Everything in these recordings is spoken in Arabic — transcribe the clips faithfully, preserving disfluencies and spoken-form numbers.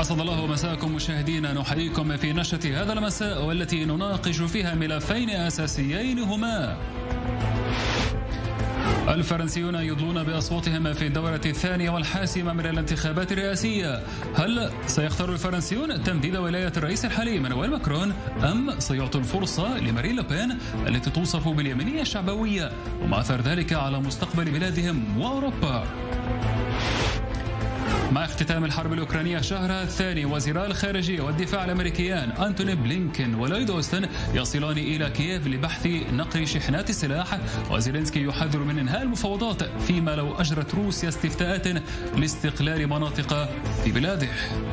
أسعد الله مساءكم مشاهدينا، نحييكم في نشرة هذا المساء والتي نناقش فيها ملفين أساسيين هما: الفرنسيون يدلون بأصواتهم في الدورة الثانية والحاسمة من الانتخابات الرئاسية. هل سيختار الفرنسيون تمديد ولاية الرئيس الحالي مانويل ماكرون أم سيعطوا الفرصة لمارين لوبين التي توصف باليمينية الشعبوية، وما أثر ذلك على مستقبل بلادهم وأوروبا؟ مع اختتام الحرب الأوكرانية شهرها الثاني، وزيرا الخارجية والدفاع الأمريكيان أنتوني بلينكين ولويد أوستن يصلان إلى كييف لبحث نقل شحنات السلاح، وزيلينسكي يحذر من إنهاء المفاوضات فيما لو أجرت روسيا استفتاءات لاستقلال مناطق في بلاده.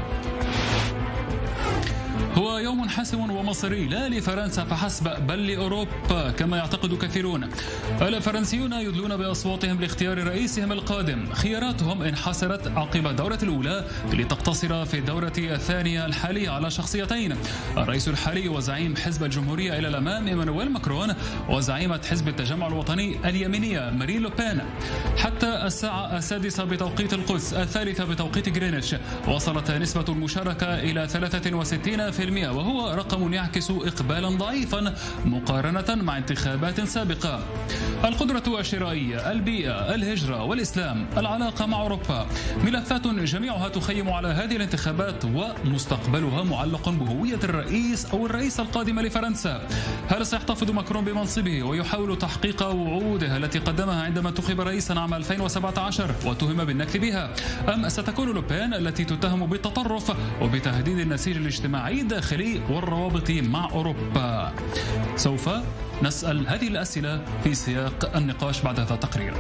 هو يوم حاسم ومصيري لا لفرنسا فحسب بل لأوروبا كما يعتقد كثيرون. الفرنسيون يدلون بأصواتهم لاختيار رئيسهم القادم. خياراتهم انحسرت عقب الدورة الأولى لتقتصر في الدورة الثانية الحالية على شخصيتين: الرئيس الحالي وزعيم حزب الجمهورية إلى الأمام إيمانويل ماكرون، وزعيمة حزب التجمع الوطني اليمينية مارين لوبين. حتى الساعة السادسة بتوقيت القدس، الثالثة بتوقيت غرينتش، وصلت نسبة المشاركة إلى ثلاثة وستين بالمئة، وهو رقم يعكس إقبالا ضعيفا مقارنة مع انتخابات سابقة. القدرة الشرائية، البيئة، الهجرة والإسلام، العلاقة مع أوروبا، ملفات جميعها تخيم على هذه الانتخابات ومستقبلها معلق بهوية الرئيس أو الرئيس القادم لفرنسا. هل سيحتفظ ماكرون بمنصبه ويحاول تحقيق وعوده التي قدمها عندما انتخب رئيسا عام ألفين وسبعة عشر واتهم بالنكث بها، أم ستكون لوبين التي تتهم بالتطرف وبتهديد النسيج الاجتماعي الداخلي والروابط مع أوروبا؟ سوف نسأل هذه الأسئلة في سياق النقاش بعد هذا التقرير.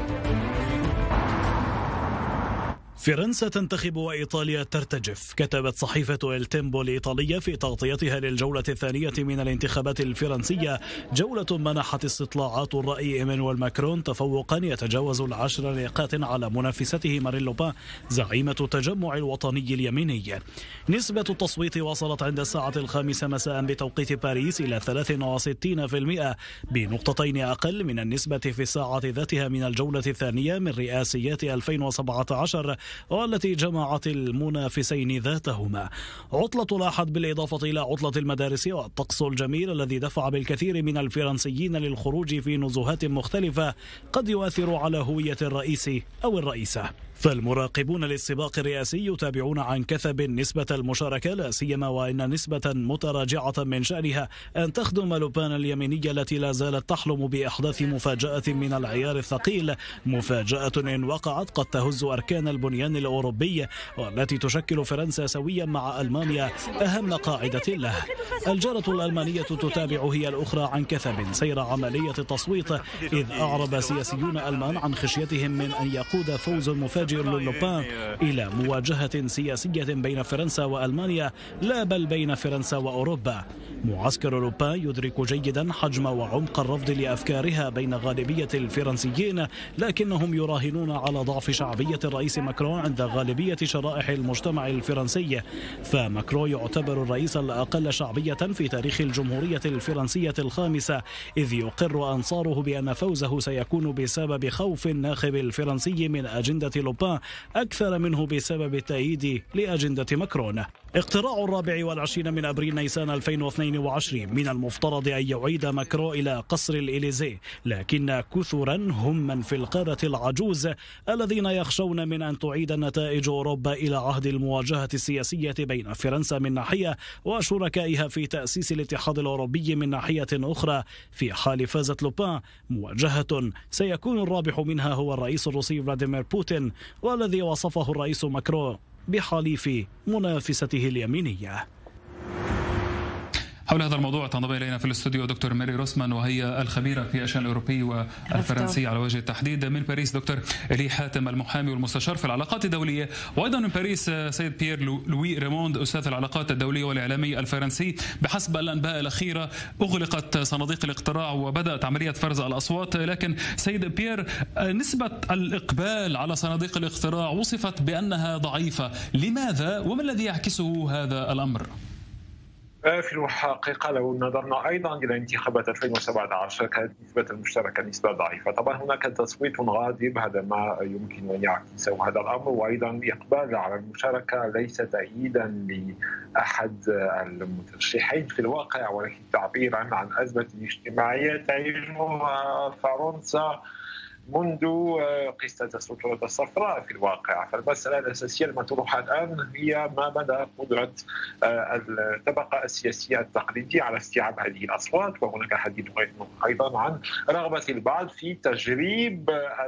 فرنسا تنتخب وإيطاليا ترتجف. كتبت صحيفة التيمبو الإيطالية في تغطيتها للجولة الثانية من الانتخابات الفرنسية: جولة منحت استطلاعات الرأي إيمانويل ماكرون تفوقا يتجاوز العشر نقاط على منافسته مارين لوبين زعيمة التجمع الوطني اليميني. نسبة التصويت وصلت عند الساعة الخامسة مساء بتوقيت باريس إلى ثلاثة وستين بالمئة، بنقطتين أقل من النسبة في الساعة ذاتها من الجولة الثانية من رئاسيات ألفين وسبعة عشر، والتي جمعت المنافسين ذاتهما. عطلة الأحد بالإضافة إلى عطلة المدارس والطقس الجميل الذي دفع بالكثير من الفرنسيين للخروج في نزهات مختلفة قد يؤثر على هوية الرئيس أو الرئيسة. فالمراقبون للسباق الرئاسي يتابعون عن كثب نسبة المشاركة، لا سيما وإن نسبة متراجعة من شأنها أن تخدم لوبين اليمينية التي لا زالت تحلم بإحداث مفاجأة من العيار الثقيل، مفاجأة إن وقعت قد تهز أركان البنيان الأوروبي، والتي تشكل فرنسا سويا مع ألمانيا أهم قاعدة له. الجارة الألمانية تتابع هي الأخرى عن كثب سير عملية التصويت، إذ أعرب سياسيون ألمان عن خشيتهم من أن يقود فوز مفاجئ لوبين إلى مواجهة سياسية بين فرنسا وألمانيا لا بل بين فرنسا وأوروبا. معسكر لوبين يدرك جيدا حجم وعمق الرفض لأفكارها بين غالبية الفرنسيين، لكنهم يراهنون على ضعف شعبية الرئيس ماكرون عند غالبية شرائح المجتمع الفرنسي. فماكرون يعتبر الرئيس الأقل شعبية في تاريخ الجمهورية الفرنسية الخامسة، إذ يقر أنصاره بأن فوزه سيكون بسبب خوف الناخب الفرنسي من أجندة لوبين أكثر منه بسبب التأييد لأجندة ماكرون. اقتراع الرابع والعشرين من أبريل نيسان ألفين واثنين وعشرين من المفترض أن يعيد ماكرون إلى قصر الإليزي، لكن كثرا هم من في القارة العجوز الذين يخشون من أن تعيد نتائج أوروبا إلى عهد المواجهة السياسية بين فرنسا من ناحية وشركائها في تأسيس الاتحاد الأوروبي من ناحية أخرى. في حال فازت لوبين، مواجهة سيكون الرابح منها هو الرئيس الروسي فلاديمير بوتين، والذي وصفه الرئيس ماكرون بحليف منافسته اليمينية. حول هذا الموضوع تنضم إلينا في الاستوديو دكتور ماري روسمان، وهي الخبيرة في الشأن الأوروبي والفرنسي على وجه التحديد. من باريس دكتور إلي حاتم، المحامي والمستشار في العلاقات الدولية، وأيضا من باريس سيد بيير لوي ريموند، أستاذ العلاقات الدولية والإعلامي الفرنسي. بحسب الأنباء الأخيرة أغلقت صناديق الاقتراع وبدأت عملية فرز الأصوات، لكن سيد بيير، نسبة الإقبال على صناديق الاقتراع وصفت بأنها ضعيفة، لماذا وما الذي يعكسه هذا الأمر؟ في الحقيقة لو نظرنا أيضا إلى انتخابات ألفين وسبعة عشر كانت نسبة المشتركة نسبة ضعيفة. طبعا هناك تصويت غاضب، هذا ما يمكن أن يعكسه هذا الأمر، وأيضا إقبال على المشاركة ليس تأييدا لأحد المترشحين في الواقع، ولكن تعبيرا عن أزمة اجتماعية تعيشها فرنسا منذ قصة السلطة الصفراء في الواقع. فالمسألة الأساسية المطروحة الآن هي ما مدى قدرة الطبقة السياسية التقليدية على استيعاب هذه الأصوات، وهناك حديث أيضا عن رغبة البعض في تجريب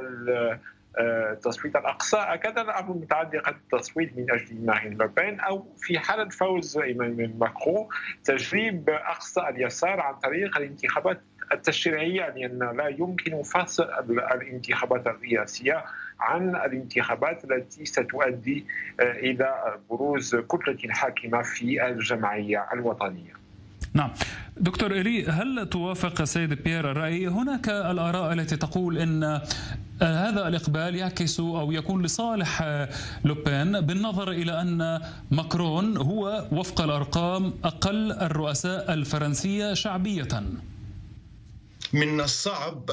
التصويت الأقصى، أكاد الأمر متعلقة بالتصويت من أجل مارين لوبين، أو في حالة فوز إيمانويل ماكرون تجريب أقصى اليسار عن طريق الانتخابات التشريعية، لأن لا يمكن فصل الانتخابات الرئاسية عن الانتخابات التي ستؤدي إلى بروز كتلة حاكمة في الجمعية الوطنية. نعم دكتور إيلي، هل توافق سيد بيير الرأي؟ هناك الآراء التي تقول إن هذا الإقبال يعكس أو يكون لصالح لوبين، بالنظر إلى أن ماكرون هو وفق الأرقام أقل الرؤساء الفرنسية شعبية. من الصعب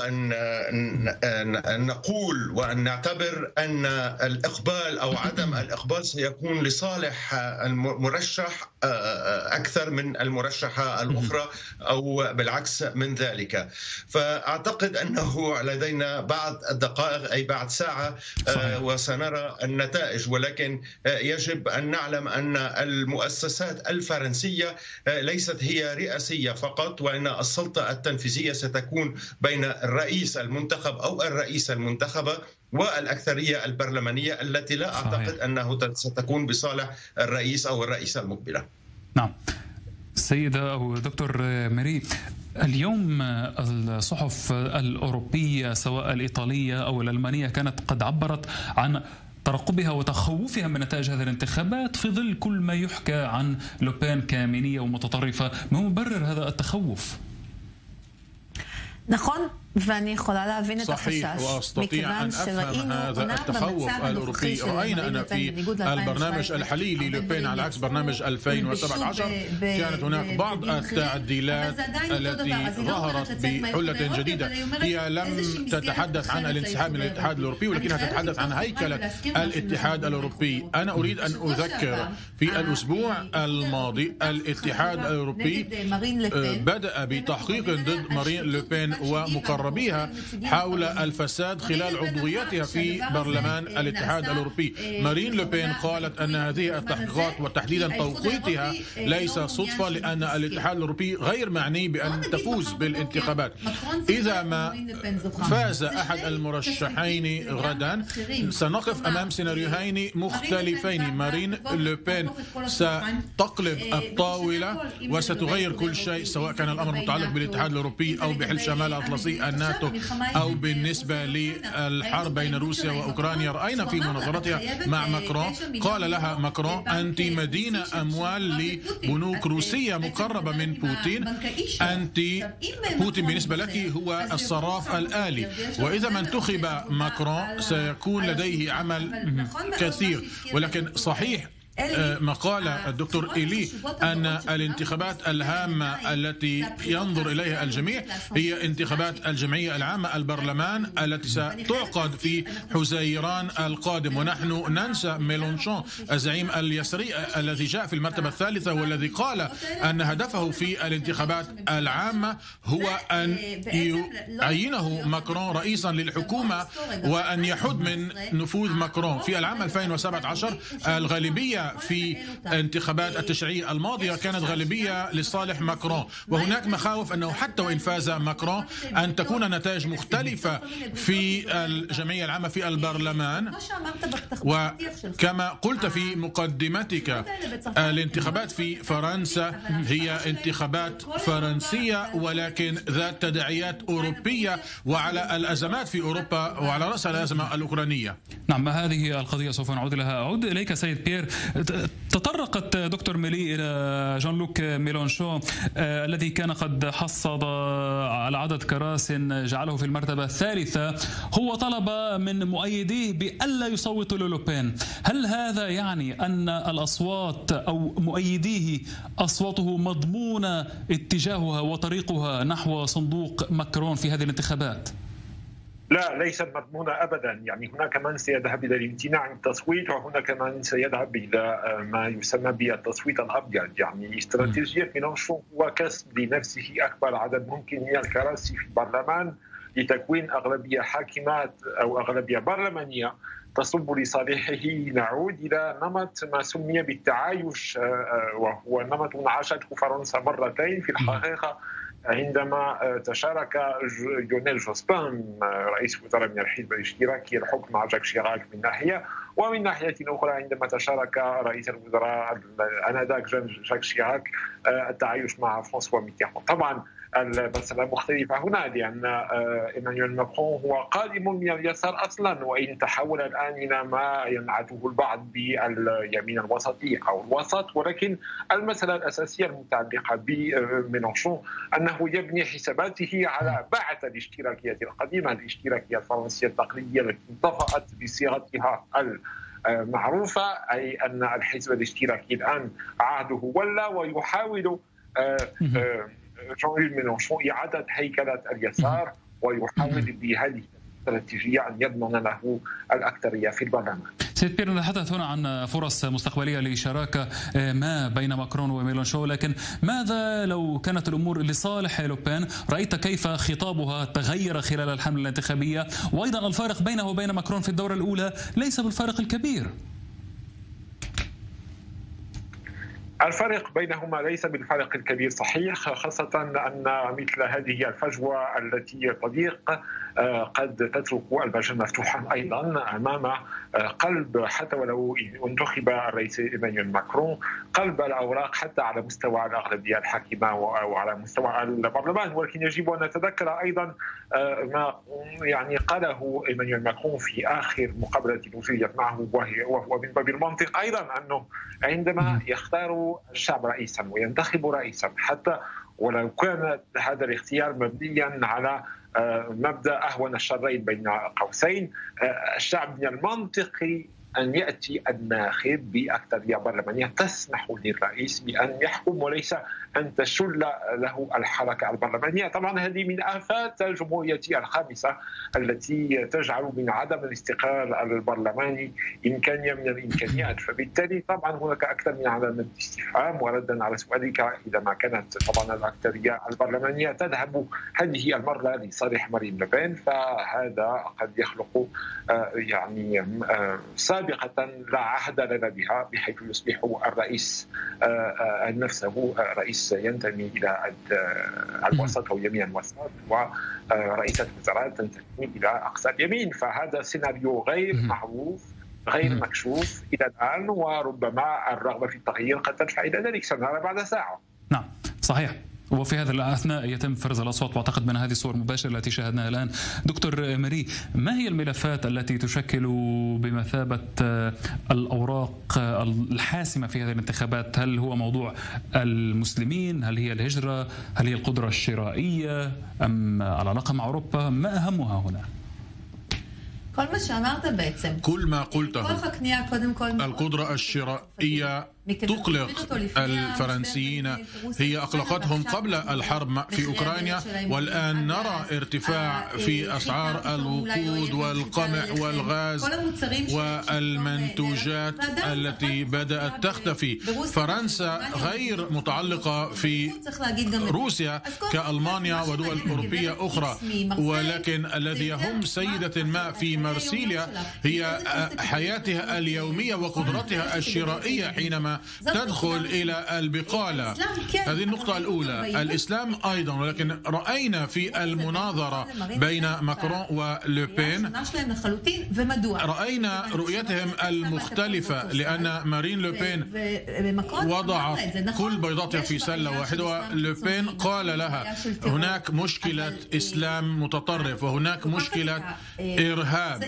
أن نقول وأن نعتبر أن الإقبال أو عدم الإقبال سيكون لصالح المرشح أكثر من المرشحة الأخرى أو بالعكس من ذلك. فأعتقد أنه لدينا بعض الدقائق أي بعد ساعة وسنرى النتائج، ولكن يجب أن نعلم أن المؤسسات الفرنسية ليست هي رئاسية فقط، وأن السلطة التنفيذية ستكون تكون بين الرئيس المنتخب أو الرئيسة المنتخبة والأكثرية البرلمانية التي لا أعتقد أنه ستكون بصالح الرئيس أو الرئيسة المقبلة. نعم سيدة أو دكتور ميري، اليوم الصحف الأوروبية سواء الإيطالية أو الألمانية كانت قد عبرت عن ترقبها وتخوفها من نتائج هذه الانتخابات في ظل كل ما يحكى عن لوبين كيمينية ومتطرفة. ما مبرر هذا التخوف؟ נכון, ואני יכולה להבין את החשש. صحيح، وأستطيع أن أفهم هذا التخوف الأوروبي. رأينا أن في البرنامج الحالي للوبين على عكس برنامج ألفين وسبعة عشر كانت هناك بعض التعديلات التي ظهرت بحلة جديدة. هي لم تتحدث عن الانسحاب من الاتحاد الأوروبي، ولكنها تتحدث عن هيكلة الاتحاد الأوروبي. أنا أريد أن أذكر في الأسبوع الماضي الاتحاد الأوروبي بدأ بتحقيق ضد مارين لوبين ومقربيها حول الفساد خلال عضويتها في برلمان الاتحاد الأوروبي. مارين لوبين قالت أن هذه التحقيقات وتحديدا توقيتها ليس صدفة، لأن الاتحاد الأوروبي غير معني بأن تفوز بالانتخابات. إذا ما فاز أحد المرشحين غدا سنقف أمام سيناريوهين مختلفين. مارين لوبين ستقلب الطاولة وستغير كل شيء، سواء كان الأمر متعلق بالاتحاد الأوروبي أو بحل شمال الأطلسي الناتو أو بالنسبة للحرب بين روسيا وأوكرانيا. رأينا في مناظرتها مع ماكرون قال لها ماكرون أنت مدينة أموال لبنوك روسية مقربة من بوتين، أنت بوتين بالنسبة لك هو الصراف الآلي. وإذا ما انتخب ماكرون سيكون لديه عمل كثير. ولكن صحيح ما قال الدكتور إيلي أن الانتخابات الهامة التي ينظر إليها الجميع هي انتخابات الجمعية العامة البرلمان التي ستعقد في حزيران القادم. ونحن ننسى ميلونشون الزعيم اليساري الذي جاء في المرتبة الثالثة والذي قال أن هدفه في الانتخابات العامة هو أن يعينه ماكرون رئيسا للحكومة وأن يحد من نفوذ ماكرون. في العام ألفين وسبعة عشر الغالبية في انتخابات التشريعية الماضية كانت غالبية لصالح ماكرون، وهناك مخاوف أنه حتى وإن فاز ماكرون أن تكون نتائج مختلفة في الجمعية العامة في البرلمان. وكما قلت في مقدمتك الانتخابات في فرنسا هي انتخابات فرنسية ولكن ذات تداعيات أوروبية وعلى الأزمات في أوروبا وعلى رأس الأزمة الأوكرانية. نعم هذه القضية سوف نعود لها. أعود إليك سيد بيير. تطرقت دكتور ميلي إلى جان لوك ميلانشون آه الذي كان قد حصد على عدد كراس جعله في المرتبة الثالثة. هو طلب من مؤيديه بألا يصوتوا للوبين. هل هذا يعني أن الأصوات أو مؤيديه أصواته مضمونة اتجاهها وطريقها نحو صندوق ماكرون في هذه الانتخابات؟ لا، ليست مضمونة أبدا. يعني هناك من سيذهب إلى الامتناع عن التصويت، وهناك من سيذهب إلى ما يسمى بالتصويت الأبيض. يعني استراتيجية ميلانشون هو كسب لنفسه أكبر عدد ممكن من الكراسي في البرلمان لتكوين أغلبية حاكمات أو أغلبية برلمانية تصب لصالحه. نعود إلى نمط ما سمي بالتعايش، وهو نمط عاشته فرنسا مرتين في الحقيقة، عندما تشارك ليونيل جوسبان رئيس وزراء من الحزب الاشتراكي الحكم مع جاك شيراك من ناحية، ومن ناحية أخرى عندما تشارك رئيس الوزراء آنذاك جاك شيراك التعايش مع فرانسوا ميتيران. طبعا المسألة مختلفة هنا، لأن إيمانويل ماكرون هو قادم من اليسار أصلا، وإن تحول الآن إلى ما ينعته البعض باليمين الوسطي أو الوسط. ولكن المسألة الأساسية المتعلقة بميلانشون أنه يبني حساباته على بعث الاشتراكية القديمة، الاشتراكية الفرنسية التقليدية التي انطفأت بصيغتها المعروفة، أي أن الحزب الاشتراكي الآن عهده ولا، ويحاول جان ميلانشون إعادة هيكلة اليسار، ويحاول بهذه الاستراتيجية أن يضمن له الأكثرية في البرلمان. سيد بير، نتحدث هنا عن فرص مستقبلية لشراكة ما بين ماكرون وميلانشون، لكن ماذا لو كانت الأمور لصالح لوبين؟ رأيت كيف خطابها تغير خلال الحملة الانتخابية، وأيضا الفارق بينه وبين ماكرون في الدورة الأولى ليس بالفارق الكبير. الفرق بينهما ليس بالفرق الكبير صحيح، خاصة أن مثل هذه الفجوة التي تضيق قد تترك الباب مفتوحا أيضا أمام قلب، حتى ولو انتخب الرئيس إيمانويل ماكرون، قلب الأوراق حتى على مستوى الأغلبية الحاكمة أو على مستوى البرلمان. ولكن يجب أن نتذكر أيضا ما يعني قاله إيمانويل ماكرون في آخر مقابلة أجريت معه، وهو من باب المنطق أيضا أنه عندما يختار الشعب رئيسا وينتخب رئيسا، حتى ولو كان هذا الاختيار مبنيا على مبدأ أهون الشرين بين قوسين، الشعب من المنطقي أن يأتي الناخب بأكثرية برلمانية تسمح للرئيس بأن يحكم وليس أن تشل له الحركة البرلمانية. طبعا هذه من آفات الجمهورية الخامسة التي تجعل من عدم الاستقرار البرلماني إمكانية من الإمكانيات، فبالتالي طبعا هناك أكثر من علامة استفهام. وردا على سؤالك، إذا ما كانت طبعا الأكثرية البرلمانية تذهب هذه المرة لصالح مارين لوبين، فهذا قد يخلق يعني سابقة لا عهد لنا بها، بحيث يصبح الرئيس نفسه رئيس ينتمي إلى الوسط أو يمين الوسط، ورئيسة الوزراء تنتمي إلى أقصى اليمين. فهذا سيناريو غير معروف غير مكشوف إلى الآن، وربما الرغبة في التغيير قد تدفع إلى ذلك، سنرى بعد ساعة. نعم صحيح. وفي هذا الأثناء يتم فرز الأصوات، واعتقد من هذه الصور المباشرة التي شاهدناها الآن. دكتور ماري، ما هي الملفات التي تشكل بمثابة الأوراق الحاسمة في هذه الانتخابات؟ هل هو موضوع المسلمين؟ هل هي الهجرة؟ هل هي القدرة الشرائية؟ أم العلاقة مع أوروبا؟ ما أهمها هنا؟ كل ما قلته. القدرة الشرائية تقلق الفرنسيين، هي أقلقتهم قبل الحرب في أوكرانيا، والآن نرى ارتفاع في أسعار الوقود والقمح والغاز والمنتوجات التي بدأت تختفي. فرنسا غير متعلقة في روسيا كألمانيا ودول أوروبية أخرى، ولكن الذي يهم سيدة ما في مرسيليا هي حياتها اليومية وقدرتها الشرائية حينما عندما تدخل إلى البقالة. هذه النقطة الأولى. الإسلام أيضا، ولكن رأينا في المناظرة بين ماكرون ولوبين رأينا رؤيتهم المختلفة، لأن مارين لوبين وضع كل بيضاتها في سلة واحدة، ولوبين قال لها هناك مشكلة إسلام متطرف وهناك مشكلة إرهاب،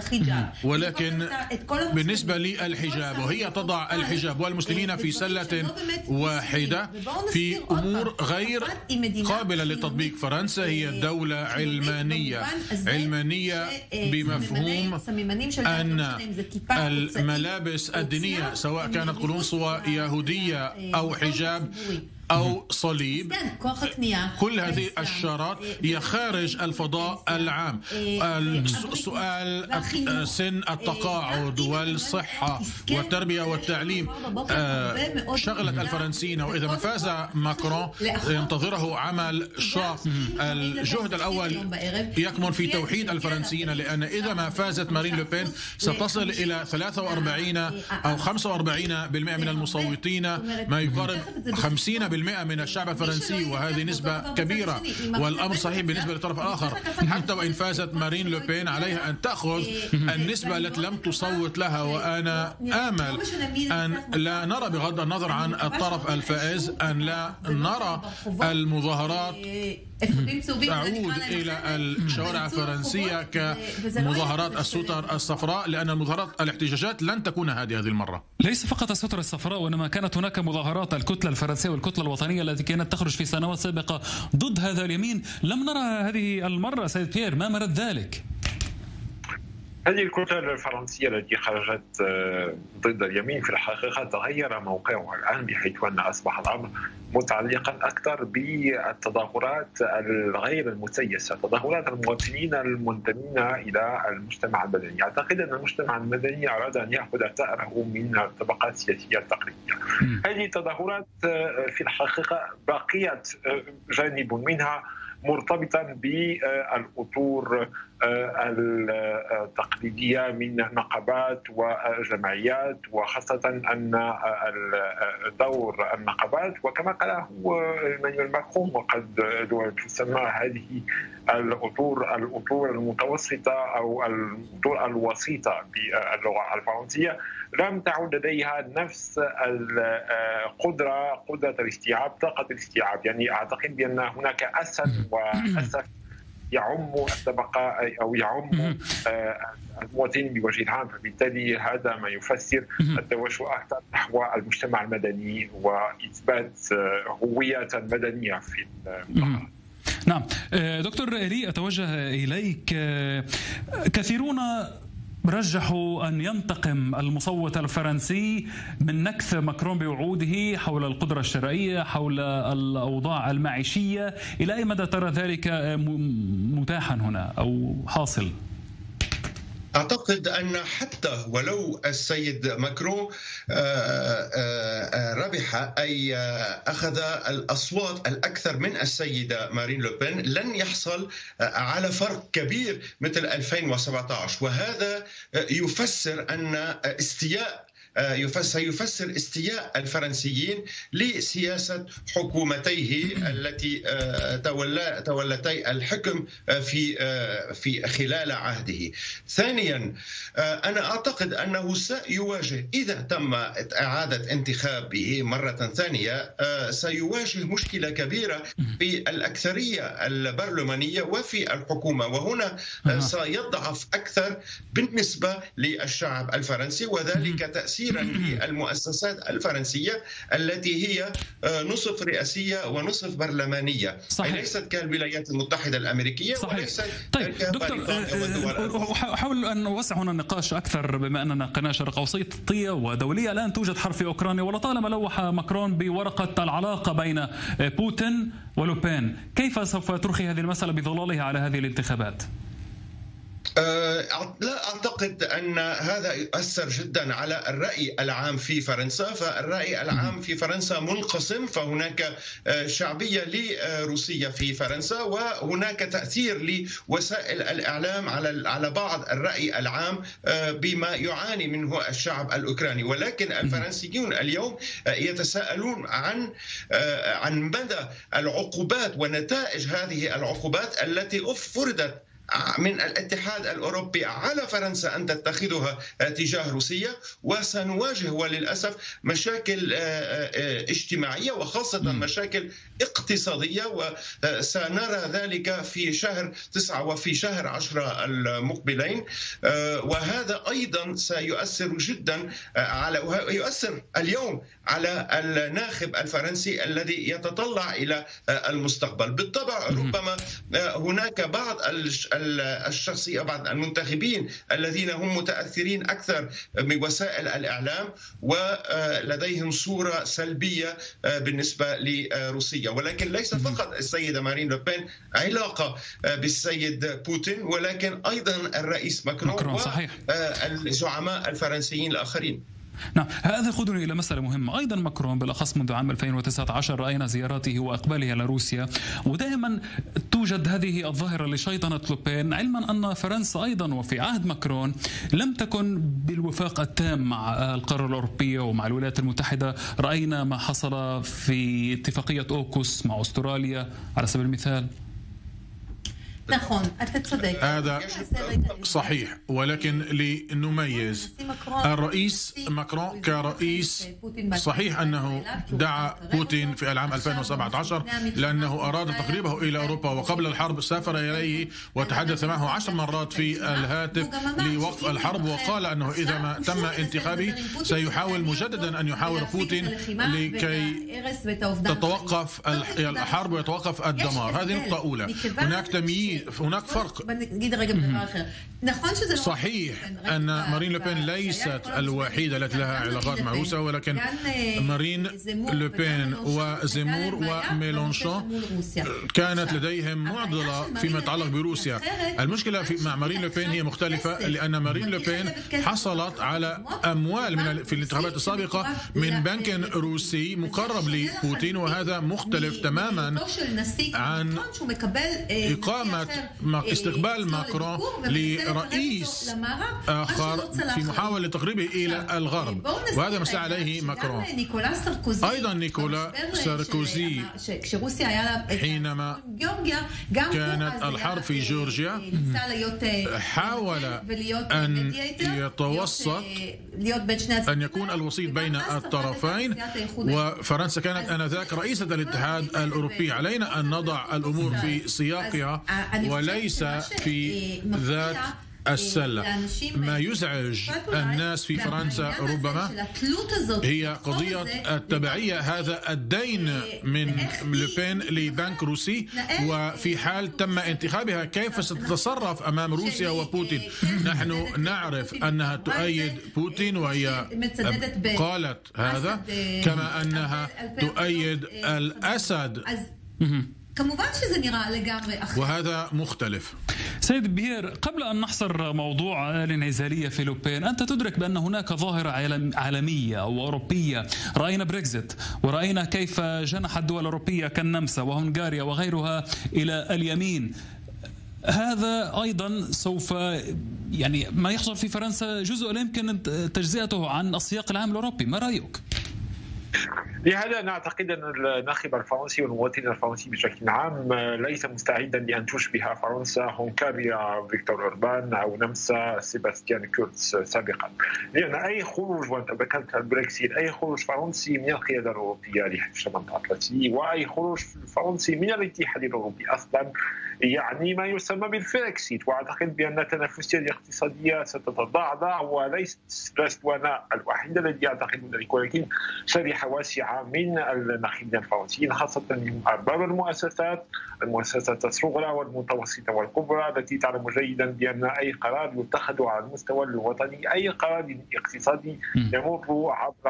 ولكن بالنسبة للحجاب وهي تضع الحجاب والمسلمين في سلة واحدة في أمور غير قابلة للتطبيق. فرنسا هي دولة علمانية علمانية بمفهوم أن الملابس الدينية سواء كانت قلنسوة يهودية أو حجاب أو صليب، كل هذه الشارات هي خارج الفضاء العام. السؤال سن التقاعد والصحة والتربية والتعليم شغلت الفرنسيين، وإذا ما فاز ماكرون ينتظره عمل شاق. الجهد الأول يكمن في توحيد الفرنسيين، لأن إذا ما فازت مارين لوبين ستصل إلى ثلاثة وأربعين أو خمسة وأربعين بالمئة من المصوتين، ما يقارب خمسين بالمئة من الشعب الفرنسي، وهذه نسبة كبيرة. والأمر صحيح بالنسبة للطرف الآخر، حتى وإن فازت مارين لوبين عليها أن تأخذ النسبة التي لم تصوت لها. وأنا آمل أن لا نرى بغض النظر عن الطرف الفائز أن لا نرى المظاهرات تعود إلى الشوارع الفرنسية كمظاهرات الستر الصفراء، لأن المظاهرات الاحتجاجات لن تكون هذه هذه المرة. ليس فقط الستر الصفراء، وإنما كانت هناك مظاهرات الكتلة الفرنسية والكتلة الوطنية التي كانت تخرج في سنوات سابقة ضد هذا اليمين. لم نرى هذه المرة سيد بيير، ما مرد ذلك؟ هذه الكتلة الفرنسية التي خرجت ضد اليمين في الحقيقة تغير موقعها الآن، بحيث أن أصبح الأمر متعلقا أكثر بالتظاهرات الغير المسيسة، تظاهرات المواطنين المنتمين إلى المجتمع المدني. أعتقد أن المجتمع المدني أراد أن يأخذ ثأره من الطبقات السياسية التقليدية. هذه التظاهرات في الحقيقة بقيت جانب منها مرتبطا بالأطور التقليدية من نقابات وجمعيات، وخاصة أن دور النقابات وكما قاله إيمانويل ماكرون وقد تسمى هذه الأطور الأطور المتوسطة أو الأطور الوسيطة باللغة الفرنسية لم تعد لديها نفس القدرة قدرة الاستيعاب طاقة الاستيعاب. يعني أعتقد بأن هناك أسد وأسف يعم الطبقة أو يعم المواطنين بوجه عام، فبالتالي هذا ما يفسر التوجه أكثر نحو المجتمع المدني وإثبات هوية مدنية في المنطقة. نعم دكتور إيلي، أتوجه إليك. كثيرون رجحوا أن ينتقم المصوت الفرنسي من نكث ماكرون بوعوده حول القدرة الشرائية، حول الأوضاع المعيشية. إلى أي مدى ترى ذلك متاحا هنا أو حاصل؟ أعتقد أن حتى ولو السيد ماكرون ربح أي أخذ الأصوات الأكثر من السيدة مارين لوبين، لن يحصل على فرق كبير مثل ألفين وسبعة عشر، وهذا يفسر أن استياء سيفسر استياء الفرنسيين لسياسة حكومتيه التي تولتي الحكم في في خلال عهده. ثانيا، أنا أعتقد أنه سيواجه إذا تم إعادة انتخابه مرة ثانية سيواجه مشكلة كبيرة في الأكثرية البرلمانية وفي الحكومة، وهنا سيضعف أكثر بالنسبة للشعب الفرنسي، وذلك تأثير للمؤسسات الفرنسية التي هي نصف رئاسية ونصف برلمانية. صحيح. ليست كالولايات المتحدة الأمريكية. صحيح. وليست طيب دكتور، أحاول أن نوسع هنا النقاش أكثر، بما أننا قناة شرق أوسطية ودولية. الآن توجد حرب في أوكرانيا، ولطالما لوح ماكرون بورقة العلاقة بين بوتين ولوبين. كيف سوف ترخي هذه المسألة بظلالها على هذه الانتخابات؟ لا أعتقد أن هذا يؤثر جدا على الرأي العام في فرنسا، فالرأي العام في فرنسا منقسم، فهناك شعبية لروسيا في فرنسا وهناك تأثير لوسائل الإعلام على على بعض الرأي العام بما يعاني منه الشعب الأوكراني. ولكن الفرنسيون اليوم يتساءلون عن عن مدى العقوبات ونتائج هذه العقوبات التي فرضت من الاتحاد الأوروبي على فرنسا أن تتخذها تجاه روسيا، وسنواجه وللأسف مشاكل اجتماعية وخاصة مشاكل اقتصادية، وسنرى ذلك في شهر تسعة وفي شهر عشرة المقبلين. وهذا أيضا سيؤثر جدا على يؤثر اليوم على الناخب الفرنسي الذي يتطلع إلى المستقبل. بالطبع ربما هناك بعض الشخصية بعض المنتخبين الذين هم متأثرين أكثر بوسائل الإعلام ولديهم صورة سلبية بالنسبة لروسيا، ولكن ليس فقط السيدة مارين لوبين علاقة بالسيد بوتين، ولكن أيضا الرئيس ماكرون والزعماء الفرنسيين الآخرين. نعم، هذا يقودني إلى مسألة مهمة. أيضا ماكرون بالأخص منذ عام ألفين وتسعة عشر رأينا زياراته وإقباله على روسيا، ودائما توجد هذه الظاهرة لشيطنة لوبين، علما أن فرنسا أيضا وفي عهد ماكرون لم تكن بالوفاق التام مع القارة الأوروبية ومع الولايات المتحدة. رأينا ما حصل في اتفاقية أوكوس مع أستراليا على سبيل المثال. هذا صحيح، ولكن لنميز الرئيس ماكرون كرئيس، صحيح أنه دعا بوتين في العام ألفين وسبعة عشر لأنه أراد تقريبه إلى أوروبا، وقبل الحرب سافر إليه وتحدث معه عشر مرات في الهاتف لوقف الحرب، وقال أنه إذا ما تم انتخابه سيحاول مجددا أن يحاور بوتين لكي تتوقف الحرب ويتوقف الدمار. هذه نقطة أولى. هناك تمييز، هناك فرق. صحيح أن مارين لوبين ليست الوحيدة التي لها علاقات مع روسيا، ولكن مارين لوبين وزيمور وميلونشون كانت لديهم معضلة فيما يتعلق بروسيا. المشكلة في مع مارين لوبين هي مختلفة، لأن مارين لوبين حصلت على أموال من في الانتخابات السابقة من بنك روسي مقرب لبوتين، وهذا مختلف تماما عن إقامة استقبال ماكرون لرئيس آخر في محاولة تقريبه إلى الغرب، وهذا ما سعى عليه ماكرون. أيضا نيكولا ساركوزي حينما كانت الحرب في جورجيا حاول أن يتوسط، أن يكون الوسيط بين الطرفين، وفرنسا كانت آنذاك رئيسة الاتحاد الأوروبي. علينا أن نضع الأمور في سياقها وليس في ذات السلة. ما يزعج الناس في فرنسا ربما هي قضية التبعية، هذا الدين من لوبين لبنك روسي، وفي حال تم انتخابها كيف ستتصرف أمام روسيا وبوتين. نحن نعرف أنها تؤيد بوتين وهي قالت هذا، كما أنها تؤيد الأسد، وهذا مختلف. سيد بيير، قبل أن نحصر موضوع الانعزالية في لوبين، أنت تدرك بأن هناك ظاهرة عالمية أو أوروبية. رأينا بريكزيت، ورأينا كيف جنح الدول الأوروبية كالنمسا وهنغاريا وغيرها إلى اليمين. هذا أيضا سوف يعني ما يحصل في فرنسا جزء لا يمكن تجزئته عن السياق العام الأوروبي. ما رأيك؟ لهذا نعتقد أن الناخب الفرنسي والمواطن الفرنسي بشكل عام ليس مستعدا لأن تشبه فرنسا هنغاريا فيكتور أوربان أو نمسا سيباستيان كورتز سابقا، لأن أي خروج، وأنت ذكرت البريكسيت، أي خروج فرنسي من القيادة الأوروبية لحلف شمال الأطلسي وأي خروج فرنسي من الاتحاد الأوروبي أصلا يعني ما يسمى بالفريكسيت. واعتقد بان التنافسيه الاقتصاديه ستتضعضع، وليست لست انا الوحيد الذي يعتقد ذلك، ولكن شريحه واسعه من الناخبين الفرنسيين خاصه من ارباب المؤسسات المؤسسات الصغرى والمتوسطه والكبرى التي تعلم جيدا بان اي قرار يتخذ على المستوى الوطني، اي قرار اقتصادي يمر عبر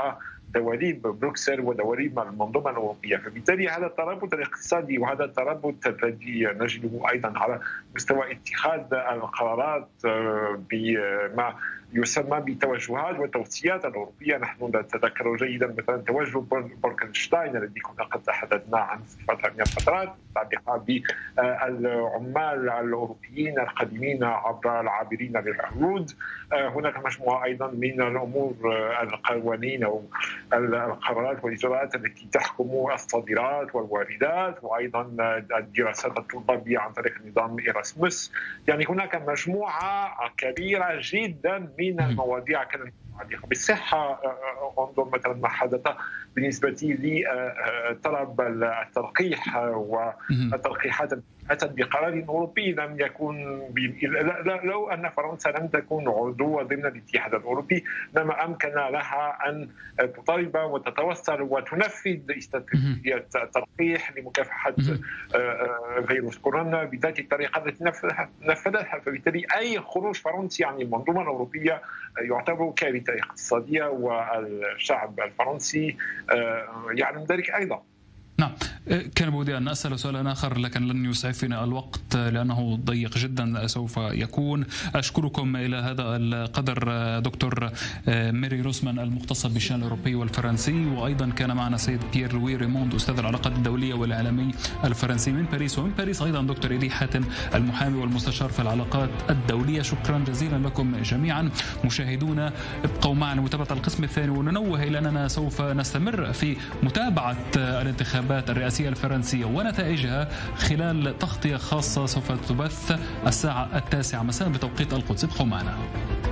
دواليب بروكسل ودواليب المنظومة الأوروبية. فبالتالي هذا الترابط الاقتصادي وهذا الترابط الذي نجده أيضا على مستوى اتخاذ القرارات بما يسمى بتوجهات والتوصيات الأوروبية. نحن نتذكر جيدا مثلا توجه بولكنشتاين الذي كنا قد تحدثنا عن فترة من الفترات متعلقة بالعمال الأوروبيين القادمين عبر العابرين للحدود. هناك مجموعة أيضا من الأمور القوانين أو القرارات والإجراءات التي تحكم الصادرات والواردات، وأيضا الدراسات الطلابية عن طريق نظام إيراسموس. يعني هناك مجموعة كبيرة جدا من المواضيع كانت متعلقة بالصحة. انظر مثلا ما حدث بالنسبة لطلب التلقيح والتلقيحات أتت بقرار أوروبي لم يكن لو أن فرنسا لم تكن عضوة ضمن الاتحاد الأوروبي لما أمكن لها أن تطالب وتتوصل وتنفذ استراتيجية التلقيح لمكافحة فيروس كورونا بذات الطريقة التي نفذتها. فبالتالي أي خروج فرنسي عن المنظومة الأوروبية يعتبر كارثة اقتصادية، والشعب الفرنسي يعلم ذلك أيضا. نعم، كان بودي أن أسأل سؤالا آخر لكن لن يسعفنا الوقت لأنه ضيق جدا سوف يكون. أشكركم إلى هذا القدر دكتور ميري روسمان المختصة بالشأن الأوروبي والفرنسي، وأيضا كان معنا سيد بيير لوي ريموند أستاذ العلاقات الدولية والإعلامي الفرنسي من باريس، ومن باريس أيضا دكتور إيدي حاتم المحامي والمستشار في العلاقات الدولية. شكرا جزيلا لكم جميعا. مشاهدونا ابقوا معنا لمتابعة القسم الثاني، وننوه إلى أننا سوف نستمر في متابعة الانتخابات الرئاسية الفرنسية ونتائجها خلال تغطية خاصة سوف تبث الساعة التاسعة مساء بتوقيت القدس. ابقوا معنا.